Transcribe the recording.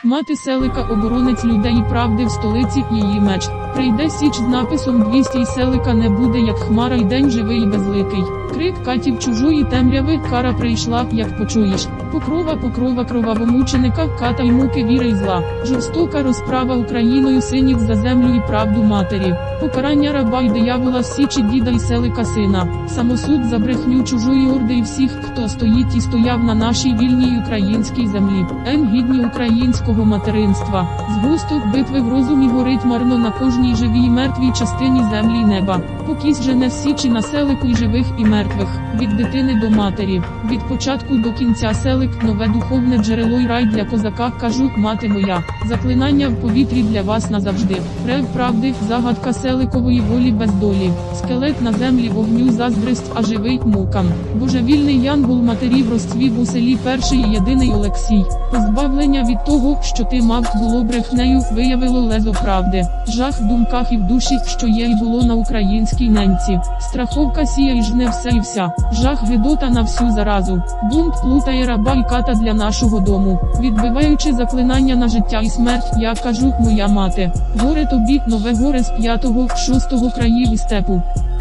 Мати Селика оборонець людей і правди в столиці, її меч. Прийде січ з написом 200 і Селика не буде, як хмара й день живий і безликий. Крик катів чужої темряви, кара прийшла, як почуєш. Покрова, покрова кровавомученика, ката й муки віри й зла. Жорстока розправа Україною синів за землю і правду матері. Покарання раба й диявола січі діда й Селика сина. Самосуд за брехню чужої орди і всіх, хто стоїть і стояв на нашій вільній українській землі. Гідні українського материнства. Згусток битви в розумі горить марно на кожній живій і мертвій частині землі й неба. Покість жене січі на Селику й живих і мертвих. Від дитини до матері. Від початку до кінця Селик – нове духовне джерело й рай для козака, кажу, мати моя. Заклинання в повітрі для вас назавжди. Рев правди, загадка Селикової волі без долі. Скелет на землі вогню заздрість, а живий – мукам. Божевільний янгол матерів розцвів у селі перший і єдиний Олексій. Позбавлення від того, що ти мав, було брехнею, виявило лезо правди. Жах в думках і в душі, що є й було на українській ненці. Страховка сіє й жне все і вся. Жах гидота на всю заразу. Бунт плутає раба й ката для нашого дому. Відбиваючи заклинання на життя і смерть, я кажу, моя мати. Горе тобі, нове горе з 5-6 країв і степу.